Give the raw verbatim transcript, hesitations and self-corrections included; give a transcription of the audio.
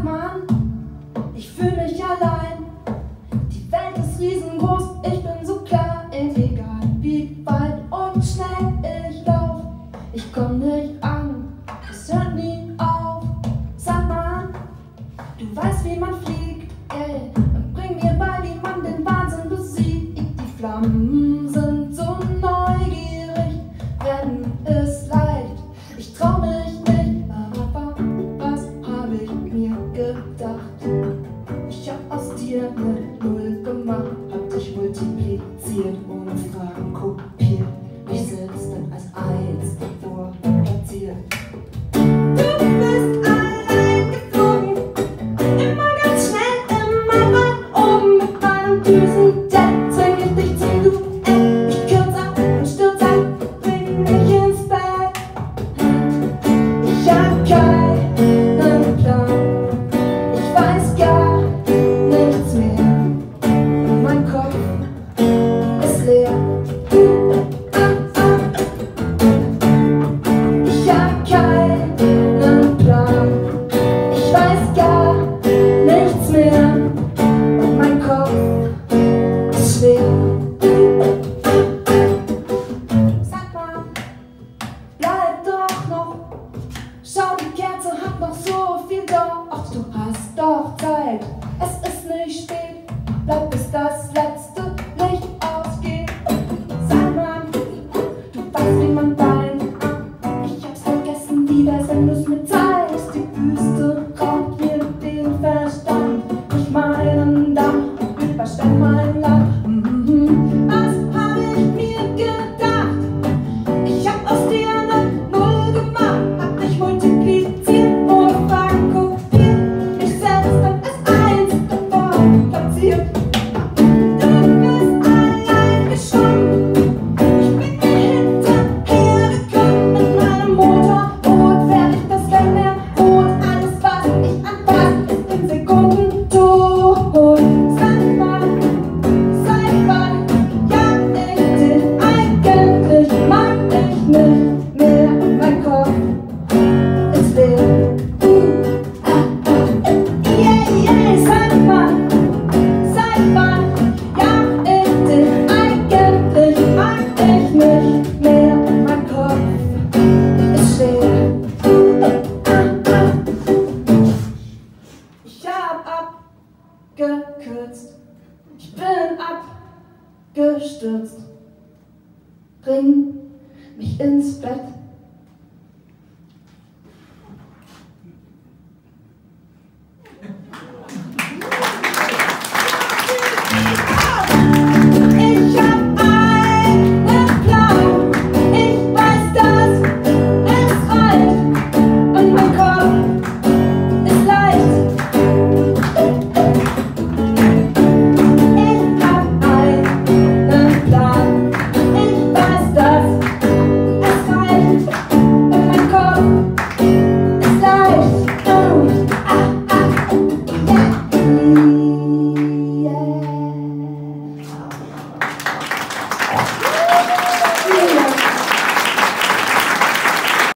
mal, ich fühle mich allein. Die Welt ist riesengroß, ich bin so klein. Egal wie weit und schnell ich lauf, ich komm nicht an, es hört nie auf. Sag mal, du weißt, wie man fliegt, ey, und bring mir bei, wie man den Wahnsinn besiegt. Die Flammen sind so neugierig, wenn es leicht. Ich trau mich nicht, aber was hab ich mir gedacht? Ich hab aus dir ne Null gemacht, hab dich multipliziert, ohne Fragen kopiert, mich selbst dann als eins davor platziert. Du bist allein geflogen, immer ganz schnell, immer weit oben mit meinem Düsenjet. Zwing ich dich zum Duett, ich kürz ab und stürz ab, bring mich ins Bett. Ich hab keinen Plan, ich weiß gar nichts mehr, mein Kopf ist leer. Ich hab keinen Plan, ich weiß gar nichts mehr und mein Kopf ist schwer. Sag mal, bleib doch noch, schau, die Kerze hat noch so viel da. Ach, du hast doch Zeit, es ist nicht spät, bleib bis das letzte Licht ausgeht. Sag mal, du weißt, wie man weint. Ich hab's vergessen, wie wär's, wenn du's mir zeigst. Die Wüste raubt mir den Verstand. Ich meinen Damm, überschwemmt mein Land. Mhm. Was hab ich mir gedacht? Ich hab aus dir ne Null gemacht, hab dich multipliziert, ohne Fragen kopiert, mich selbst dann als eins davor platziert. Du bist allein geschwommen, ich bin dir hinterhergekommen. Mit meinem Motorboot werd ich das Weltmeer rot. Alles, was ich anfass, ist in Sekunden tot. Sag mal, seit wann jag ich dich eigentlich? Mag ich nicht mehr und mein Kopf ist leer. Uh, ah, ah, yeah, yeah. Sag mal, seit wann jag ich dich eigentlich? Mag ich nicht mehr und mein Kopf ist leer. Ah, ah. Ich hab abgekürzt, ich bin abgestürzt. Bring mich ins Bett.